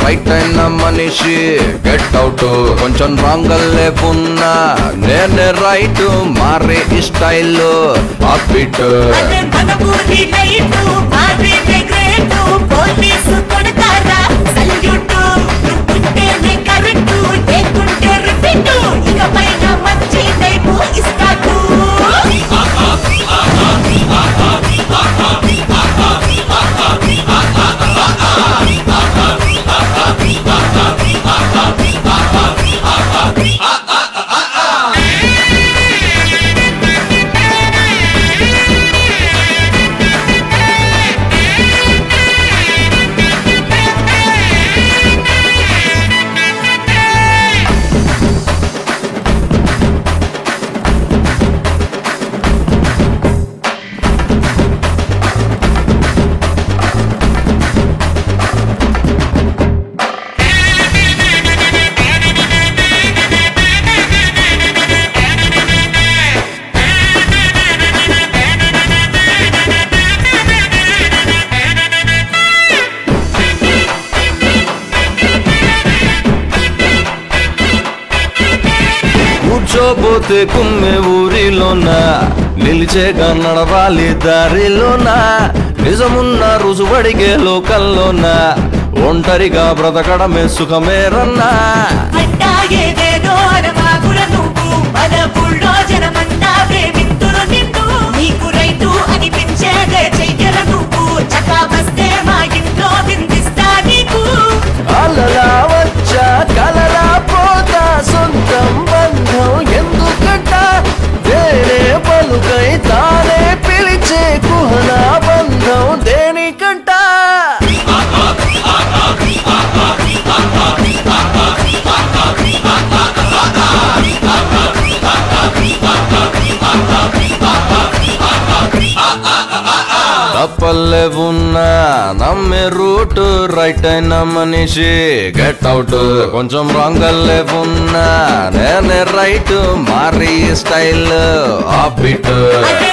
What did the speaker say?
right అయిన మనిషి get out కొంచెం రాంగల్లే ఉన్నా నేనే రైట్ మారే స్టైల్ ఆఫిట్ కూర్చోబోతే కుమ్మె ఊరిలోన నిలిచేగా నడవాలి దారిలోన నిజమున్న రుజువడిగే లోకల్లోన ఒంటరిగా బ్రతకడమే సుఖమేరన్నా అలలా వచ్చా కలలా పోతా సొంతం బంధం ఎందుకంట వేరే పలుకై తానే పిలిచే కుహనా బంధం దేనికంట తప్పల్లే ఉన్నా నమ్మే రూట్ రైట్ అయిన మనిషి గెట్ అవుట్ కొంచెం రాంగల్లే ఉన్నా నేనే రైట్ మారీ స్టైల్ ఆఫిట్